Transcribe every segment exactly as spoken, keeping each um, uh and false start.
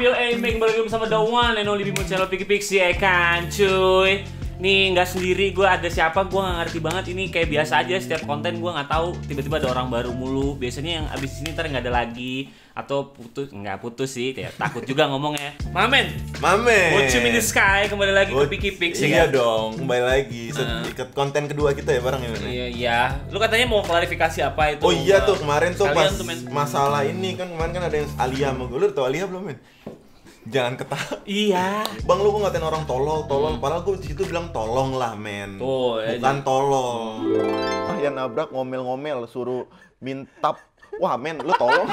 yo eh back kembali bersama The One and Only Bimo channel Piki Pixie ya kan cuy. Nih nggak sendiri, gue ada siapa gue nggak ngerti banget. Ini kayak biasa aja setiap konten gue nggak tahu tiba-tiba ada orang baru mulu. Biasanya yang abis ini ntar nggak ada lagi atau putus, nggak putus sih ya, takut juga ngomongnya. Mamen Mamen Bocum in the Sky kembali lagi ke Piki Pixie. Iya kan? dong, kembali lagi Uh. ikut konten kedua kita ya bareng ya. Iya iya. Lu katanya mau klarifikasi apa itu? Oh iya tuh kemarin tuh pas tuh, masalah ini kan kemarin kan ada yang Alia sama gue. Lu tau Alia belum men? Jangan ketawa. Iya. Bang lu kok ngatain orang tolol, tolol. Hmm. Padahal gue di situ bilang tolong lah men. Tuh, bukan ya, tolong. Ah yang nabrak ngomel-ngomel suruh minta. Wah men, lu tolong.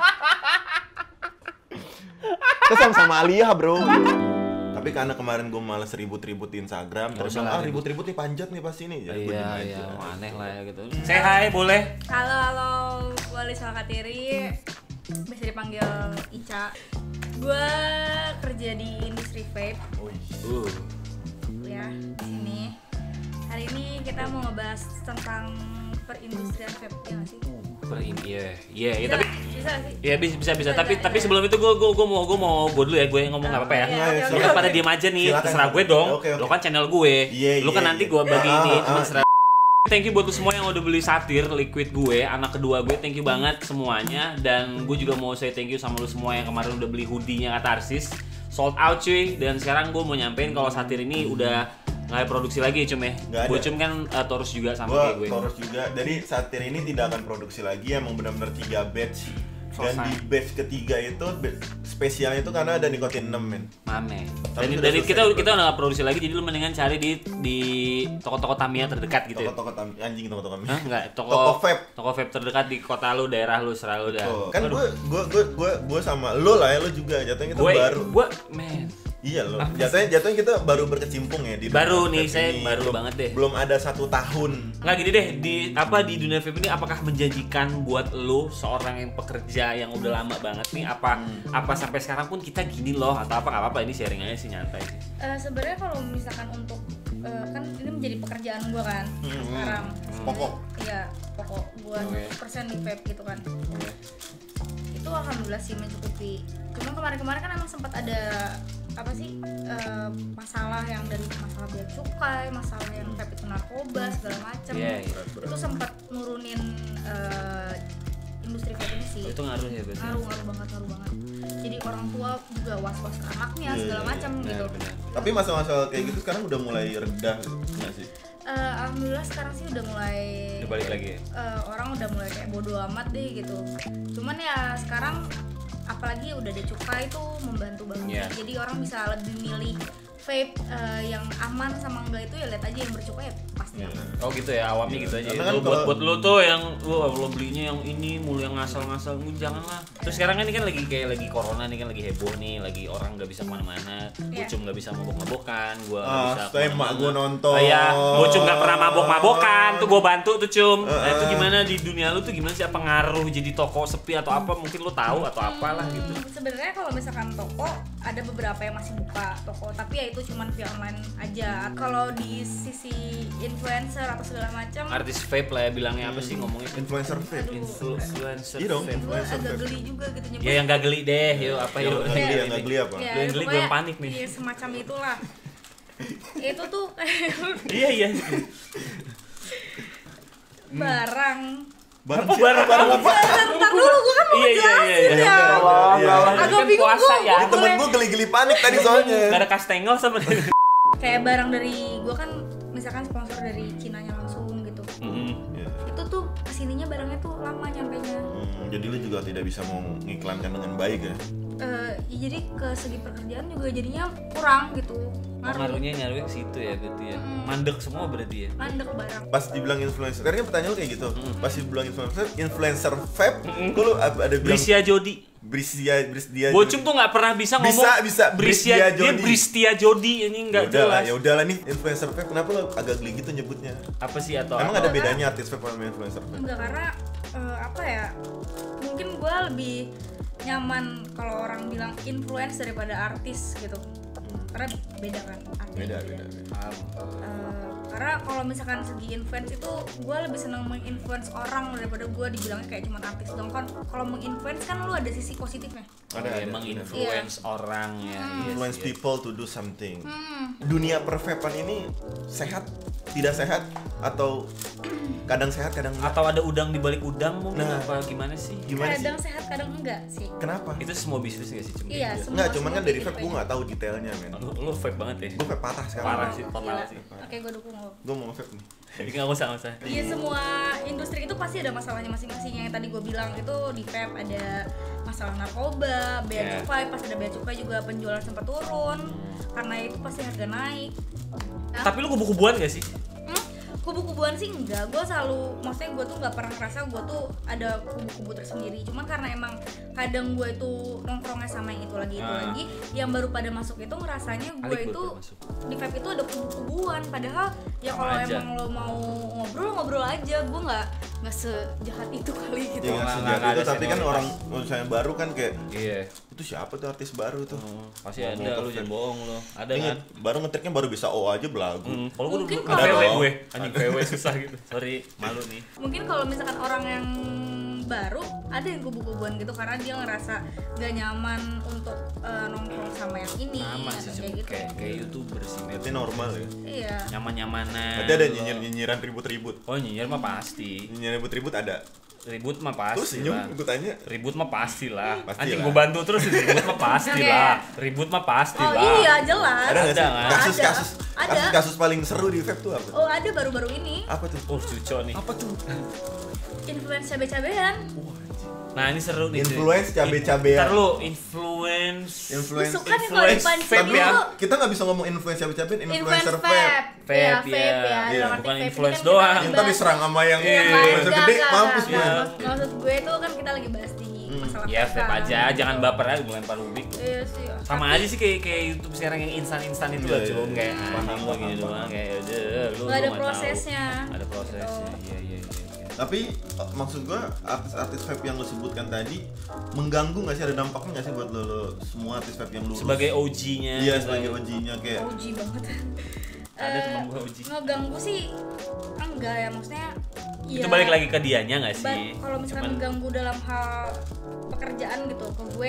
Terus sama Alia bro. Tapi karena kemarin gue males ribut-ribut di Instagram, Nggak terus usah ah lah, ribut-ribut nih panjat nih pasti nih. Ya, gua iya diem iya, aja. aneh lah ya gitu. Say hi boleh. Halo halo, gue Lisa Katiri, bisa dipanggil Ica. Gue kerja di industri vape. Oh, Uh. Ya di sini. Hari ini kita mau ngebahas tentang perindustrian vape ya nggak sih? Per ini ya, iya, ya, Bisa, tapi bisa nggak sih? ya bisa bisa bisa. Bisa, Tapi bisa, tapi iya. sebelum itu gue gue gue mau gue mau gue dulu ya, gue ngomong nggak apa-apa ya. Iya, Nggak, oke, ya, Lu oke, kan oke. pada diem aja nih, Silakan. terserah gue dong. Oke, oke. Lu kan channel gue. Iya, Lu kan iya, nanti iya. gue bagi Ah, ini, ah, cuma ah. serah. Thank you buat lu semua yang udah beli satir liquid gue, anak kedua gue, thank you banget semuanya. Dan gue juga mau say thank you sama lu semua yang kemarin udah beli hoodie-nya Katarsis. Sold out cuy, dan sekarang gue mau nyampein kalau satir ini udah nggak ada produksi lagi cum ya. Nggak ada. Gue cum kan uh, Taurus juga sama Gua kayak gue. Taurus juga. Jadi satir ini tidak akan produksi lagi, emang benar-benar tiga batch. Dan Selesai. di batch ketiga itu ba- spesialnya itu karena ada nikotin enam men. Mame. Tapi Dan sudah dari selesai kita diproduksi. kita udah nggak produksi lagi, jadi lu mendingan cari di di toko-toko Tamiya terdekat gitu ya. Toko-toko tam- anjing toko-toko Hah? Enggak, toko Toko vape. Toko vape terdekat di kota lu, daerah lu, serah lu dah. Tuh, kan Aduh. gue gue gue gue gue sama lo lah ya, lo juga jatuhnya kita gue baru. gue men. Iya lo. Apa Jatuhnya jatuhnya kita baru berkecimpung ya di Baru dunia nih, vape saya ini. baru Belum- banget deh. Belum ada satu tahun. Nggak gini deh, di apa di dunia vape ini apakah menjanjikan buat lu seorang yang pekerja yang udah lama banget nih, apa Hmm. apa sampai sekarang pun kita gini loh atau apa? Nggak apa-apa, ini sharing aja sih, nyantai sih. Eh, Sebenarnya kalau misalkan untuk eh, kan ini menjadi pekerjaan gue kan Hmm. sekarang. Pokok. Iya pokok gue Oke. persen di vape gitu kan. Itu alhamdulillah sih mencukupi. Cuma kemarin-kemarin kan emang sempat ada apa sih eh, masalah yang dari masalah bea cukai, masalah yang vape itu narkoba segala macam. Iya, iya. Itu sempat nurunin eh, industri vape ini sih. Itu ngaruh ya berarti. Ngaruh ngaruh banget ngaruh banget. Jadi orang tua juga was-was ke anaknya Iya, segala iya, macam benar, gitu. benar. Tapi masalah-masalah kayak gitu sekarang udah mulai reda nggak sih? Eh, alhamdulillah sekarang sih udah mulai Udah balik lagi ya? eh, orang udah mulai kayak bodo amat deh gitu. Cuman ya sekarang apalagi udah ada cukai itu membantu banget. Iya. Jadi orang bisa lebih milih vape eh, yang aman sama enggak itu ya lihat aja yang bercukai ya pasti Iya. aman. Oh gitu ya, awami gitu aja. Karena Lu kan buat kalau- buat lu tuh yang lu lo belinya yang ini mulu yang ngasal-ngasal, lu janganlah. Terus sekarang kan ini kan lagi kayak lagi corona nih kan, lagi heboh nih, lagi orang nggak bisa kemana-mana, Iya. Bocum nggak bisa mabok-mabokan, gua nggak Ah, bisa. saya emak kemana-mana. gua nonton. Oh iya, Bocum nggak pernah mabok-mabokan, tuh gua bantu tuh cum. Nah, itu Uh-uh. gimana di dunia lu tuh gimana sih, apa ngaruh jadi toko sepi atau apa? Mungkin lu tahu atau apalah gitu. Hmm, sebenarnya kalau misalkan toko ada beberapa yang masih buka toko, tapi ya itu cuman via online aja. Kalau di sisi influencer atau segala macam, Artis vape lah ya bilangnya, apa sih ngomongnya? Influencer vape. Aduh. Influencer. Iya dong, vape. gue influencer agak vape. geli juga gitu nyebut. Ya yang gak geli deh, yuk apa Yang yuk. nggak geli, yang nggak geli apa? Ya, Lu yang geli, gue pokoknya yang panik nih. iya, semacam itulah. Itu tuh kayak Iya iya. barang. Barang Oh, barang- barang apa? Bentar dulu, gue kan mau Iya iya iya. jelasin iya. ya. Iya. Agak Kan bingung puasa gue. ya. Ini temen gue geli-geli panik tadi soalnya. Gak ada kastengel sama dia. Kayak barang dari gue kan misalkan sponsor dari Cinanya langsung gitu. Mm-mm. Iya. Itu tuh kesininya barangnya tuh lama nyampenya. Hmm, jadi lu juga tidak bisa mau ngiklankan dengan baik ya? Eh, ya jadi ke segi pekerjaan juga jadinya kurang gitu. Oh, ngaruhnya ngaruhnya ke situ ya berarti ya. Mandek semua berarti ya. Mandek barang. Pas dibilang influencer, karena kan pertanyaan lu kayak gitu. Mm. Pas dibilang influencer, influencer vape, kok lu ada ada bilang Brisia Jodi. Brisia, Brisdia. Bocum tuh nggak pernah bisa ngomong. Bisa, bisa. Brisia, Bristia dia Jodi. Bristia Jodi ini nggak Ya udahlah, jelas. ya udahlah nih influencer vape, kenapa lu agak geli gitu nyebutnya? Apa sih atau Emang apa? ada bedanya artis vape sama influencer vape? Enggak, karena eh, apa ya? Mungkin gue lebih nyaman kalau orang bilang influence daripada artis gitu. Karena beda kan artinya. Beda, beda, beda. Eh, karena kalau misalkan segi influence itu gue lebih senang menginfluence orang daripada gue dibilangnya kayak cuma artis dong kan. Kalau menginfluence kan lu ada sisi positifnya. Ada, ada, emang ada. influence orang ya. Hmm. Yes, Influence yes. people to do something. Hmm. Dunia per-vape-an ini sehat, tidak sehat, atau kadang sehat, kadang enggak? Atau ada udang di balik udang mungkin Nah. apa gimana sih? Gimana sih? Kadang sehat, kadang enggak sih. Kenapa? Itu semua bisnis gak sih? Cuma Iya, gitu. semua. Enggak, cuman kan dari kayak vape gitu gue aja. nggak tahu detailnya, men. Lu, lu vape banget ya? Gue vape parah sekarang. Parah sih, total Gila. sih. Oke, gue dukung lo. Gue mau vape nih. Enggak usah, enggak usah. Iya, semua industri itu pasti ada masalahnya masing-masing. Yang tadi gue bilang itu di vape ada masalah narkoba, bea Yeah. cukai, pas ada bea cukai juga penjualan sempat turun karena itu pasti harga naik. Nah, Tapi lu kubu-kubuan gak sih? Hmm, kubu-kubuan sih enggak, gue selalu, maksudnya gue tuh nggak pernah ngerasa gue tuh ada kubu-kubu tersendiri. Cuman karena emang kadang gue itu nongkrongnya sama yang itu lagi itu Ah. lagi, yang baru pada masuk itu ngerasanya gue Alik itu baru masuk. di vape itu ada kubu-kubuan. Padahal ya Sama kalau aja. emang lo mau ngobrol ngobrol aja, gue nggak nggak sejahat itu kali gitu. Iya, Nggak- sejak nggak itu, ada tapi kan senioritas. orang misalnya baru kan kayak Iya. itu siapa tuh artis baru tuh? Oh, pasti Mau- ada, mau lu vape. jangan bohong lu. Ada Ini kan? baru ngetriknya baru bisa O aja belagu. Hmm, kalau gue Mungkin dulu kalau- V W Ada gue, dong. anjing V W susah gitu. Sorry, malu nih. Mungkin kalau misalkan orang yang baru ada yang kubu-kubuan gitu karena dia ngerasa gak nyaman untuk eh, nongkrong sama yang ini Sama atau sih, kayak cuma gitu. kayak kayak youtuber sih, Met. Berarti normal ya. Iya. Nyaman-nyamanan. Berarti ada nyinyir-nyinyiran ribut-ribut. Oh nyinyir mah pasti. Nyinyir ribut-ribut ada. Ribut mah Terus pasti senyum, lah. gue tanya. Ribut mah pasti lah. Pasti Anjing lah. gue bantu terus ribut mah pasti Oke. lah. Ribut mah pasti Oh lah. iya jelas. Ada nggak sih? Ada, nggak? Kasus-kasus Ada. kasus-kasus paling seru di vape tuh apa? Oh ada baru-baru ini Apa tuh? Oh cuco nih. Apa tuh? influence cabe-cabean. Nah ini seru nih. cuy. Influence cabe-cabean. Ntar lu influence. Influence. Suka nih kalau influence dipancing vape gitu. ya. Kita nggak bisa ngomong influence cabe-cabean, Influence influencer vape. vape. Vape, Iya, ya. vape ya. Iya, Dalam arti bukan vape ini influence kan doang. kita Yang bahas- tadi serang sama yang Iya, influencer enggak, gede, enggak, mampus enggak. gue. Maksud- Maksud gue itu kan kita lagi bahas di masalah Ya vape kan. aja, jangan baper aja melempar ubik. Iya sih. Sama Tapi aja sih kayak kayak YouTube sekarang yang instan-instan itu loh, Iya, cum iya, kayak iya. anjing Paham, gua gini paham, doang paham. kayak udah lu nggak ada lu tahu. prosesnya. Ada prosesnya. Gitu. Iya iya iya. Tapi eh, maksud gua artis-artis vape yang lo sebutkan tadi mengganggu nggak sih, ada dampaknya nggak sih buat lo, lo semua artis vape yang lulus? Sebagai O G-nya. Iya, sebagai O G-nya kayak O G banget. Ada Eh, temen gue O G. ngeganggu sih enggak ya, maksudnya Itu ya, balik lagi ke dianya nggak ba- sih? kalau misalkan Cuman- ganggu dalam hal pekerjaan gitu ke gue,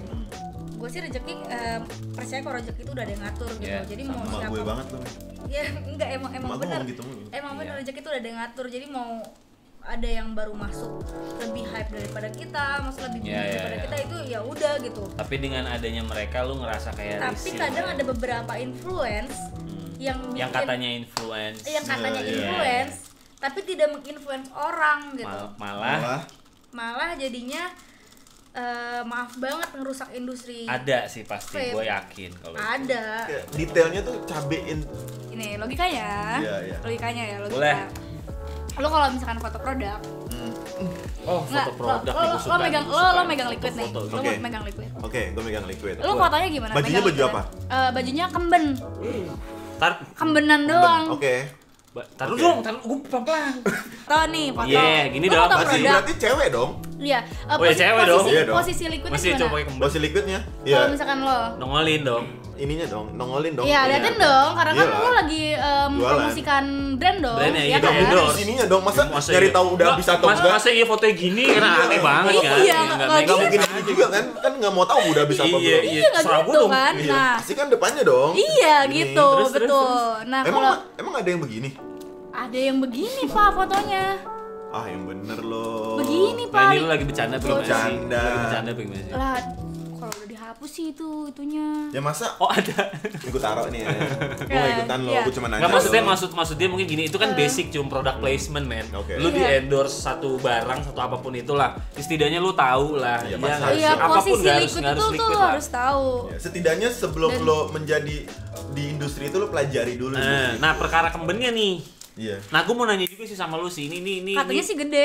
gue sih rezeki eh, percaya kalau rezeki itu udah ada yang ngatur gitu. Iya, Jadi mau sama siapa gue banget lo. ya enggak, emang emang Emak gue benar ngomong gitu mulu. emang benar Iya. rezeki itu udah ada yang ngatur. Jadi mau ada yang baru masuk lebih hype daripada kita, masuk lebih Iya, gede iya, daripada iya. kita, itu ya udah gitu. Tapi dengan adanya mereka lu ngerasa kayak Tapi risih kadang lah. ada beberapa influence Hmm. yang yang bikin- katanya influence. yang katanya Iya, iya. influence tapi tidak menginfluence orang gitu. Mal- malah Malah Malah jadinya eh, maaf banget ngerusak industri. ada sih pasti, Vape. gue yakin kalau itu. Ada. kayak detailnya tuh cabein. Ini logikanya. Iya, iya. Logikanya ya, logika. Boleh. Lo kalau misalkan foto produk, Hmm. Oh, nggak, foto lo, produk lo, nih, lo, gua suka, megang gua lo, suka. lo megang liquid nih. Foto-foto Lo Oke. megang liquid. Oke, gue megang liquid. Lo fotonya gimana? Bajunya Megang baju liquid. apa? Eh, bajunya kemben. Tar, Kembenan doang. Oke. ba- taruh Oke. dong, taruh gue pelan-pelan. Foto nih, foto. Iya, gini Lo dong, foto Berarti produk. berarti cewek dong. Iya. Eh, Oh, ya, posi- cewek dong. posisi, Iya dong. posisi liquidnya Masih gimana? coba pakai kembali. Posisi liquidnya? Kalau Iya. misalkan lo Nongolin dong. Ininya dong, nongolin dong. Iya, liatin dong, karena kan Iyalah. lo lagi em, Jualan. promosikan brand dong. Brandnya, iya ya dong, kan? endorse. Di sininya dong, masa, Masa nyari iya? tahu udah Nggak, bisa atau mas- enggak? Masa iya fotonya gini kan aneh banget Iya, kan. nggak- Nggak nggak make Nggak sense mungkin aja. ini juga kan, kan nggak mau tahu udah bisa apa Iya, belum. iya. Iya, nggak serah gitu gua dong. kan? Iya, Nah, pasti kan depannya dong. iya Gini. gitu, Terus, terus, betul. Nah, Emang kalau emang ada yang begini? ada yang begini Pak fotonya. Ah, yang bener loh. Begini Nah, Pak. ini lu lagi bercanda apa gimana sih? Bercanda. Lu lagi bercanda apa gimana sih? Lah, kalau udah dihapus sih itu itunya. Ya masa Oh, ada. ini gue taruh nih ya. Gue Iya, gak ikutan lo, iya. gue cuma nanya. Nggak, maksudnya doang. maksud maksud dia mungkin gini, itu kan basic cuma product placement men. Oke. Lu di Iya. endorse satu barang, satu apapun itulah. Setidaknya lu tahu lah. Iya, Iya pasti. nggak? Iya, Apapun posisi nggak harus liquid nggak itu harus tuh liquid lo lah. harus tahu. Ya, setidaknya sebelum Dan- lo menjadi di industri itu lo pelajari dulu. Nah, industri. nah perkara kembennya nih. Iya. Nah, gue mau nanya juga sih sama lu sih. Ini ini ini. Katanya ini- sih gede.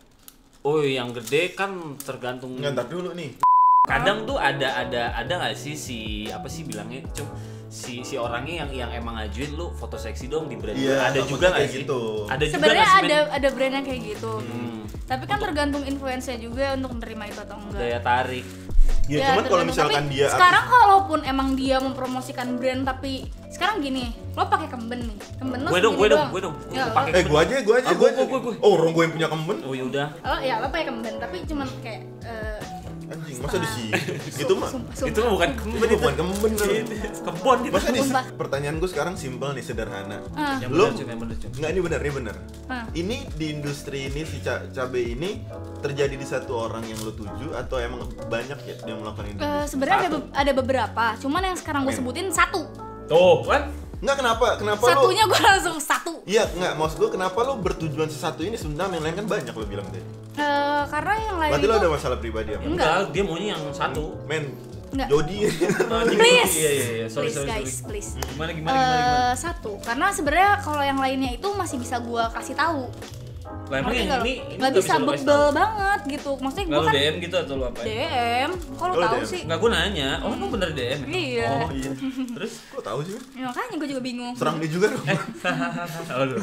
Oh, yang gede kan tergantung. Nggak, ntar dulu nih. Kadang tuh ada ada ada nggak sih si apa sih bilangnya cum si si orangnya yang yang emang ngajuin lu foto seksi dong di brand. Iya, ada takutnya juga nggak kayak sih? gitu. Ada juga Sebenarnya nggak sih, ada men? ada brand yang kayak gitu. Hmm, Tapi kan tergantung influence-nya juga untuk menerima itu atau enggak. daya tarik. Ya, Ya, cuman kalau tergantung. misalkan Tapi dia sekarang kalaupun emang dia mempromosikan brand, tapi sekarang gini, lo pakai kemben nih, kemben lo Gue dong, segini gue dong, doang. gue dong. Ya, Gue lo- pakai. eh gua aja, gua aja, Ah, gua gua, aja. gua, gua. Oh, orang gua yang punya kemben. Oh ya udah. lo ya lo pakai kemben, tapi cuman kayak eh, Anjing, masa di sini? Itu mah Itu mah bukan kemben itu itu. bukan kemben dong. Kebon itu. Masa di Sumpah. pertanyaan gue sekarang simpel nih, sederhana. Ah. Yang Lo bener, Cum, yang bener, Cum. Enggak, ini benar, ini benar. Ah. Ini di industri ini si ca- cabe ini terjadi di satu orang yang lo tuju atau emang banyak ya yang melakukan ini? Eh, sebenarnya ada, Satu. be- ada beberapa, cuman yang sekarang gue Men. sebutin satu. Tuh, kan? Enggak, kenapa? Kenapa Satunya lo? gue langsung satu. Iya, enggak, maksud gue kenapa lo bertujuan sesatu ini, sebenarnya yang lain kan banyak lo bilang tadi. Eh, karena yang lain Berarti itu lo ada masalah pribadi apa? Enggak. Enggak, dia maunya yang satu. Men, Enggak. Jody. Please. Iya, iya, iya. Sorry, please sorry, guys, sorry. please. Gimana, gimana, gimana, gimana? Eh, satu, karena sebenarnya kalau yang lainnya itu masih bisa gue kasih tahu. Lah emang Ngerti yang nggak lo? ini, ini nggak nggak bisa lu kasih bebel tahu. banget gitu. Maksudnya Nggak gue lu kan D M gitu atau lu apa? D M, kok lo Oh, tahu D M. sih? Nggak, gue nanya. Oh, lu bener D M? Iya. Oh, iya. Terus? Kok tahu sih? Ya, makanya gue juga bingung. Serang dia juga dong. Aduh.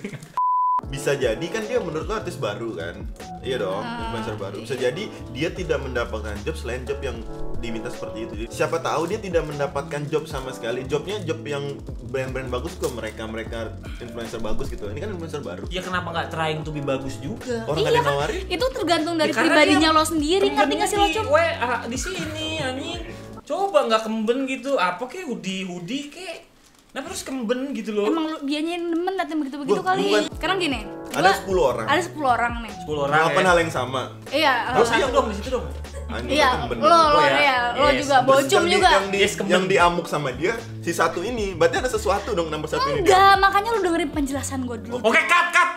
Bisa jadi kan dia menurut lo artis baru kan? Iya dong, Ah, influencer baru. Bisa jadi dia tidak mendapatkan job selain job yang diminta seperti itu. Siapa tahu dia tidak mendapatkan job sama sekali. Jobnya job yang brand-brand bagus kok, mereka-mereka influencer bagus gitu. Ini kan influencer baru. Ya kenapa nggak trying to be bagus juga? Orang nggak Iya ada yang kan, nawarin. itu tergantung dari Ya, karena pribadinya dia lo sendiri, ngerti nggak sih lo Di Cum? W A di sini anjing. Coba nggak kemben gitu, apa kayak hoodie hoodie kayak kenapa harus kemben gitu loh? Emang lu dianya yang nemen datang begitu-begitu Gua- kali. bukan- Sekarang gini, Ada gua- sepuluh orang. Ada sepuluh orang nih. sepuluh orang Melakukan ya. hal yang sama. Iya, Terus eh, yang dong di situ dong. Anjing iya, kan bener. lo lo Oh, ya. ya, lo Yes. juga Terus bocum yang di- juga. Yang, di, Yes, kemben. yang diamuk sama dia si satu ini. Berarti ada sesuatu dong nomor satu ini. Enggak, makanya lu dengerin penjelasan gue dulu. Oke, cut cut.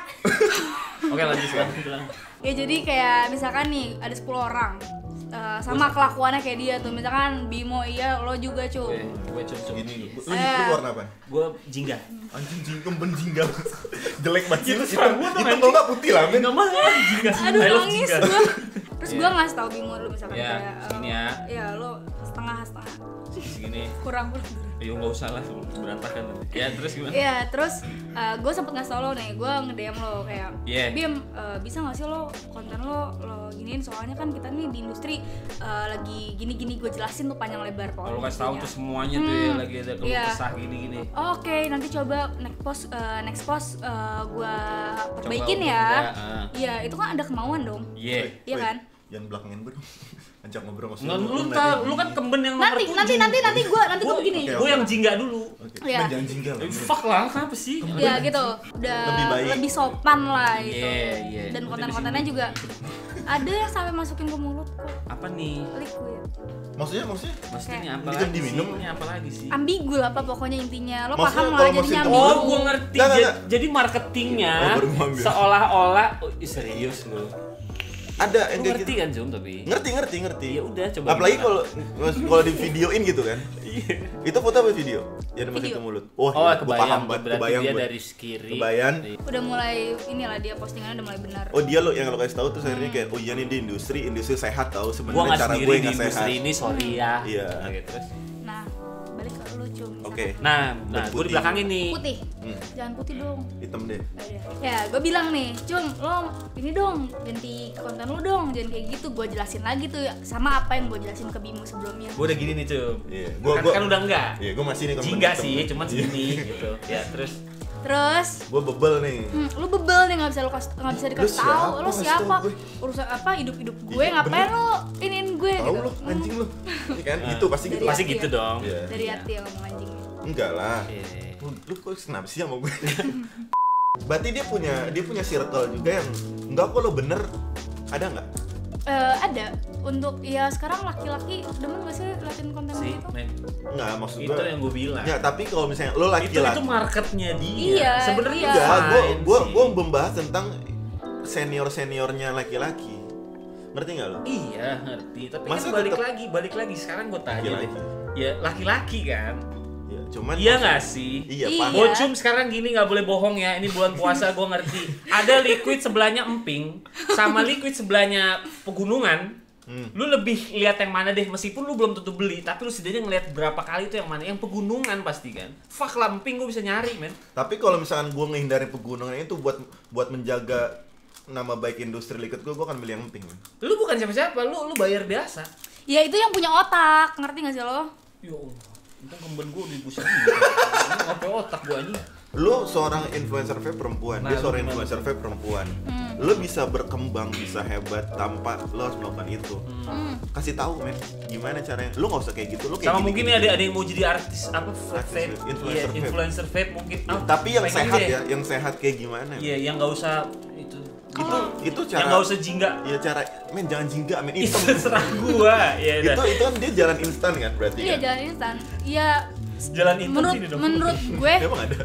Oke, lanjut lanjut. lanjut. Ya jadi kayak misalkan nih ada sepuluh orang. Eh, sama kelakuannya kayak dia tuh. Misalkan Bimo iya, lo juga cu. Oke, gue cum-cum Gini, lu, lu Eh. warna apa? Gue jingga. Anjing jingkem benjinggal. Jelek banget. Itu Itu serang gua dong, itu anjing. kalau nggak putih lah, men. Enggak mah jingga. Aduh I love nangis jingga. gue. Terus Iya. gue ngasih tau Bimo dulu misalkan Ya, kayak eh, segini ya. ya lo setengah setengah Segini. kurang kurang kurang. Ya nggak usah lah, berantakan nanti. Ya terus gimana? Iya, terus gue sempet ngasih tau lo nih, gue nge-D M lo kayak Yeah. Bim, eh, bisa gak sih lo konten lo, lo giniin soalnya kan kita nih di industri eh, lagi gini-gini gue jelasin tuh panjang lebar Kalau kasih tahu pokoknya. tuh semuanya tuh ya Hmm. lagi ada keluh Iya. kesah gini-gini. Oke, nanti coba next post eh, next post eh, gue perbaikin Coba ya. ubah, ah. Iya, itu kan ada kemauan dong. Iya. Iya Wait, kan? Jangan belakangin gue dong. Ajak ngobrol sama Nggak, lu nanti. tau, lu kan kemben yang nomor Nanti tujuh. nanti nanti nanti gue nanti gue Gua- begini. Oke, Gue yang jingga dulu. Oke. Iya. Men, jangan jinggal. Eh, fuck lah, kenapa sih? Ya gitu, udah Lebih baik. lebih sopan lah gitu. Iya, iya. Dan Nanti konten-kontennya di sini. juga ada yang sampai masukin ke mulut kok, Apa nih? liquid. Maksudnya maksudnya Maksudnya ini Kayak- apa Ini lagi kan diminum. sih? Ini apa lagi sih? Ambigu lah apa pokoknya intinya. Lo Maksudnya paham kalau lah jadinya maksud- ambigu. Oh, gue ngerti. Nggak, nggak, Ja- nggak. Jadi marketingnya Oh, baru gua ambil. seolah-olah oh, ih, serius lu. ada yang Lu kayak ngerti gitu. kan Zoom tapi? Ngerti ngerti ngerti. Ya udah coba. Apalagi gimana? kalau kalau di videoin gitu kan. Iya. Itu foto apa video? Yang dimasukin Video. ke mulut. Wah, Oh, gua kebayang. paham banget, Berarti kebayang dia gua. dari kiri. Kebayang. Udah mulai inilah dia postingannya udah mulai benar. Oh dia lo yang lo kasih tahu tuh akhirnya kayak oh iya nih di industri industri sehat tau Gua sebenarnya nggak cara sendiri gue di nggak sehat. industri ini, sorry ya. Iya. Oke, terus. Nah, balik ke lu cum. misalkan. Oke. Nah, nah, Dan gue di putih. belakangin nih. Putih. Hmm, Jangan putih dong. hitam deh. Ya, gue bilang nih, Cum, lo ini dong, ganti konten lo dong, jangan kayak gitu. Gue jelasin lagi tuh sama apa yang gue jelasin ke Bimo sebelumnya. Gue udah gini nih, Cum. Iya, Gua, kan, kan udah enggak. Iya, gue masih nih kalau Jingga hitam. sih, cuman Iya. segini gitu. Ya, terus Terus, Gue bebel nih. hmm, lu bebel nih nggak bisa lo kas- nggak bisa Lu dikasih tahu. siapa Lo ngasih siapa? tahu gue? Urusan apa? Hidup hidup gue Iya, ngapain bener. lo iniin gue? Tahu gitu. lo anjing lo. Iya kan? Nah. Gitu pasti gitu. Dari pasti hati gitu ya? dong. Iya. Dari Iya. hati yang ngomong anjing. Enggak lah. Iya. Lu, lu kok kenapa sih sama gue? Berarti dia punya dia punya circle juga yang enggak kok lo bener. Ada nggak? Eh, ada untuk ya sekarang laki-laki demen gak sih liatin konten Sih, gitu? men. Enggak, maksud Itu gue. yang gue bilang. Ya, tapi kalau misalnya lo itu laki-laki. itu marketnya dia. Iya, Sebenarnya iya. Enggak, gue fine gue sih. gue membahas tentang senior seniornya laki-laki. Ngerti nggak lo? Iya, ngerti. Tapi Masa kan balik tetep- lagi, balik lagi. Sekarang gue tanya deh. Laki-laki. Ya, laki-laki kan. Iya, cuman Iya nggak sih? Iya, Iya. paham. Bocum sekarang gini nggak boleh bohong ya. Ini bulan puasa gue ngerti. Ada liquid sebelahnya emping, sama liquid sebelahnya pegunungan. Hmm. Lu lebih lihat yang mana deh, meskipun lu belum tentu beli, tapi lu setidaknya ngeliat berapa kali itu yang mana, yang pegunungan pasti kan. Fuck lah, emping gue bisa nyari men. Tapi kalau misalkan gue ngehindari pegunungan itu buat buat menjaga nama baik industri liquid gue, gue akan milih yang emping. men. Lu bukan siapa-siapa, lu lu bayar biasa. Ya itu yang punya otak, ngerti gak sih lo? Ya Allah, untung kemben gue di busnya gitu. Ini ngapain otak gue anjing. Lu seorang influencer vape perempuan, Nah, dia seorang lu gimana? influencer vape perempuan. Hmm. Lu bisa berkembang, bisa hebat tanpa lu harus melakukan itu. Hmm. Kasih tahu men, gimana caranya? Lu nggak usah kayak gitu, lu kayak Sama gini, mungkin gini, nih ada gini. ada yang mau jadi artis apa vape, Artis, vape. influencer Iya, vape. influencer vape mungkin. Ah, Tapi yang pengen sehat deh. ya, yang sehat kayak gimana? Iya, yang nggak usah itu. Itu itu cara Yang nggak usah jingga. ya cara men jangan jingga men Itu hitam. terserah gua. Ya itu udah. itu kan dia jalan instan kan berarti Iya kan? jalan instan. Iya Jalan instan menurut sini dong. menurut gue Emang ada?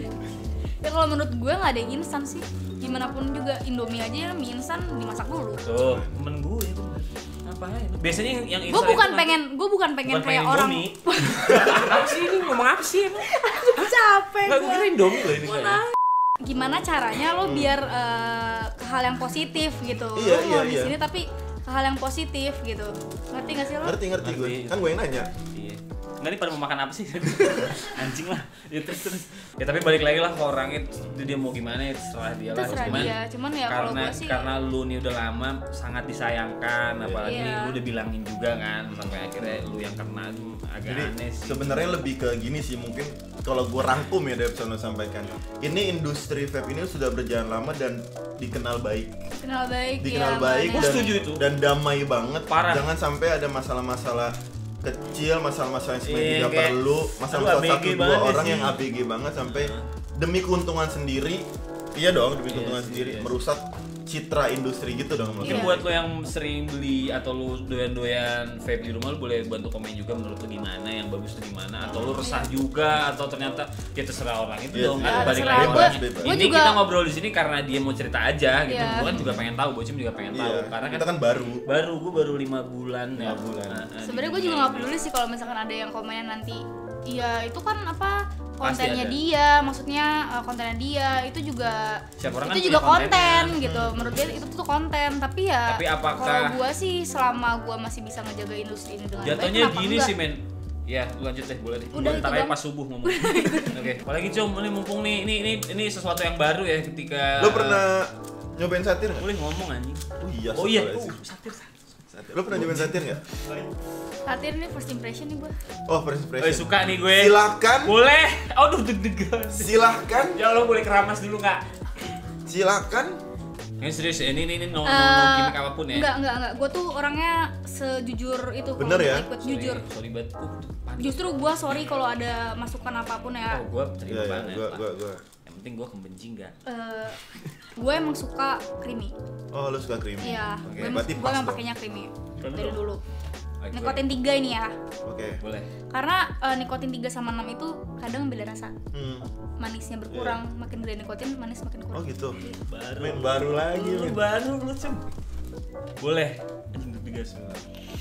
ya kalau menurut gue nggak ada yang instan sih. Gimana pun juga Indomie aja mie instan dimasak dulu. Tuh, temen gue ya bener. Ngapain? Biasanya yang yang Gue instan bukan itu pengen gue bukan pengen bukan kayak pengen orang Indomie. Apa sih ini ngomong apa sih emang? capek Enggak, gue gue. kira Indomie loh ini kayaknya. Gimana caranya lo biar eh, ke hal yang positif gitu. Iya, Lo mau iya, di iya. sini tapi ke hal yang positif gitu. Ngerti gak sih lo? Ngerti ngerti gue. Ngerti. Kan gue yang nanya. Iya. Enggak nih pada mau makan apa sih? Anjing lah. Ya terus terus. Ya tapi balik lagi lah ke orangnya itu dia mau gimana ya terserah dia lah. Terserah Cuman dia. Cuman ya kalau karena gue sih karena lu nih udah lama sangat disayangkan apalagi Iya. lu udah bilangin juga kan sampai akhirnya lu yang kena agak Jadi aneh sih. sebenarnya lebih ke gini sih mungkin kalau gue rangkum ya dari Sono sampaikan. Ini industri vape ini sudah berjalan lama dan dikenal baik. kenal baik Dikenal ya, baik Gue dan, mana. setuju itu. dan damai banget. Parah. Jangan sampai ada masalah-masalah kecil, masalah-masalah yang sebenarnya Iya, tidak kayak, perlu, masalah-masalah aduh, A B G satu dua banget orang sih. yang A B G banget sampai demi keuntungan sendiri. Iya dong, demi Iya keuntungan sih, sendiri iya. merusak citra industri gitu dong menurut Mungkin Iya. gue. buat lo yang sering beli atau lo doyan-doyan vape di rumah lo boleh bantu komen juga menurut lo gimana yang bagus tuh gimana atau lo resah juga atau ternyata ya terserah orang itu Iya dong sih. kan Ya, balik terserah. lagi Bebas, orangnya. bebas. Gua Ini juga- kita ngobrol di sini karena dia mau cerita aja gitu. Iya. Gue kan juga pengen tahu, Bocim juga pengen tahu Iya, karena kan kita kan baru. baru gue baru lima bulan ya. Lima bulan. Nah, nah, Sebenarnya di gue juga dunia nggak ini. peduli sih kalau misalkan ada yang komennya nanti. Iya itu kan apa Pasti kontennya ada. dia, maksudnya uh, kontennya dia itu juga Setiap orang itu kan juga punya konten kontennya. gitu. Menurut dia itu tuh konten. Tapi ya Tapi apakah- kalau gue sih selama gue masih bisa ngejaga industri ini dengan Jatuhnya baik, kenapa gini enggak? sih men. Ya, lu lanjut deh, boleh deh. Udah, Ntar itu aja dong. pas subuh ngomong. Oke. Apalagi Com, ini mumpung nih, ini ini ini sesuatu yang baru ya ketika Lo pernah nyobain satir nggak? boleh ngomong anjing. Oh iya. Oh iya, astagfirullahaladzim. oh, satir satir. Satir. Lo pernah nyobain satir nggak? Satir ini first impression nih gue. Oh, first Eh, impression. suka nih gue. Silakan, Boleh. Aduh deg-degan. silakan, Ya Allah boleh keramas dulu nggak? silakan. Ini serius ya, ini ini, ini no, no, no Eh, gimmick apapun ya. Enggak, enggak, enggak. Gue tuh orangnya sejujur itu kalau Bener ya? ikut Sorry, jujur. Sorry banget, gue panik. Justru gue sorry kalau ada masukan apapun ya. Oh, gue terima Iya, iya, banget. gua Pak. gua gua. Yang penting gue kebenci nggak. Eh, gue emang suka creamy. Oh, lo suka creamy? Iya, Oke, gue emang, berarti gue pas emang dong. pakainya creamy Bener dari dong. dulu. Baik, Nikotin tiga ini ya, Oke. boleh. karena eh, nikotin tiga sama enam itu kadang beda rasa. Hmm. Manisnya berkurang, makin gede nikotin, manis makin Oh kurang. gitu. Baru. Men baru lagi, Lu men. baru lu Cem. Boleh. Anjing deg-degan semua.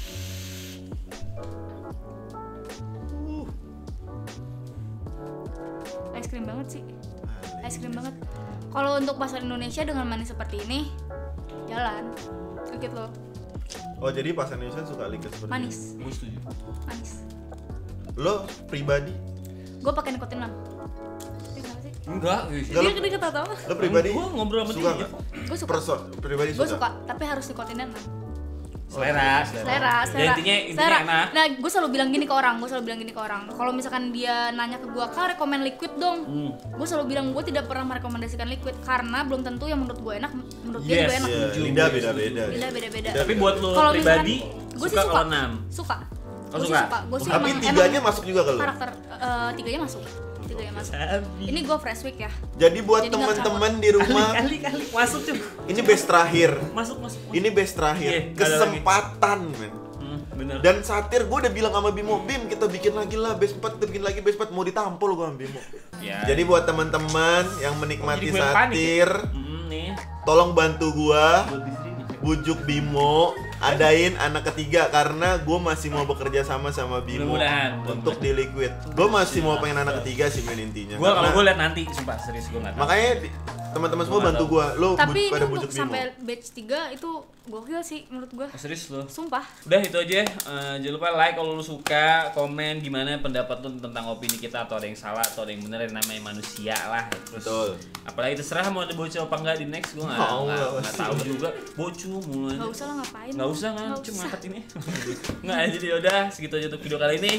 Es krim banget sih, es krim banget. Kalau untuk pasar Indonesia dengan manis seperti ini, jalan, sedikit loh, Oh, jadi pas Indonesia suka liquid seperti manis, Gue setuju. manis. ini. Lo pribadi, Gue pakai nikotin enam. Ini kenapa sih? Enggak, Enggak, Dia lu- dia ketawa-tawa. lo pribadi Gua ngobrol sama suka dia. nggak? Gue suka, Perso- pribadi gue suka. suka, tapi harus nikotinnya enam. Selera, Selera, Ya, selera. intinya intinya selera. enak. Nah, gue selalu bilang gini ke orang, gue selalu bilang gini ke orang. Kalau misalkan dia nanya ke gue, kak rekomen liquid dong. Hmm. Gue selalu bilang gue tidak pernah merekomendasikan liquid karena belum tentu yang menurut gue enak, menurut dia Yes, juga enak. Iya, Setuju. lidah beda-beda. Beda beda-beda. Tapi buat lo Kalau pribadi misalkan- gua sih suka suka. kalau enam. Suka. Oh, Gue sih suka? suka. Gue sih Tapi emang, tiganya emang masuk juga ke lo. karakter eh, tiganya masuk. Tiganya masuk. Sabi. Ini gue fresh week ya. Jadi buat Jadi nggak teman-teman di rumah, kali kali masuk Cem. ini base terakhir. Masuk masuk. masuk. Ini base terakhir. Iya, nggak ada Kesempatan, men. Hmm, bener. Dan satir gue udah bilang sama Bimo, Bim kita bikin lagi lah base empat, kita bikin lagi base empat, mau ditampol gue sama Bimo. Ya. Jadi buat teman-teman yang menikmati Jadi gue yang panik ya. satir, Hmm, nih. tolong bantu gua Buat di sini. bujuk Bimo adain anak ketiga karena gue masih mau bekerja sama sama Bimo Mudah-mudahan. untuk di liquid. Gue masih mau pengen anak ketiga sih men intinya. Gua kalau Karena- gue lihat nanti, sumpah serius gue nggak tahu. makanya di- teman-teman semua Gua nggak bantu tahu. gue, lo Tapi bu- ini pada untuk bujuk Bimo. sampai batch tiga itu gokil sih menurut gue. Oh, serius lo. Sumpah. Udah itu aja. Eh, jangan lupa like kalau lu suka, komen gimana pendapat lu tentang opini kita atau ada yang salah atau ada yang benar, yang namanya manusia lah. Terus Betul. apalagi terserah mau ada bocil apa enggak di next gue nggak Mau nggak lah, nggak pasti. tahu juga bocil mulai Gak usah lah ngapain. nggak usah kan Nggak cuma usah. angkat ini nggak jadi udah segitu aja untuk video kali ini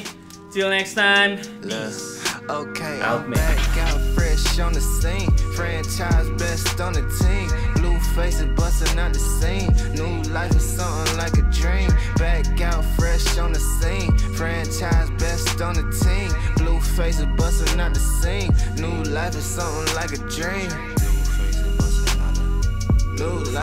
Till next time. Look, okay, Out, I'm man. back out fresh on the scene. Franchise best on the team. Blue faces busting out the scene. New life is something like a dream. Back out fresh on the scene. Franchise best on the team. Blue faces busting out the scene. New life is something like a dream. New life.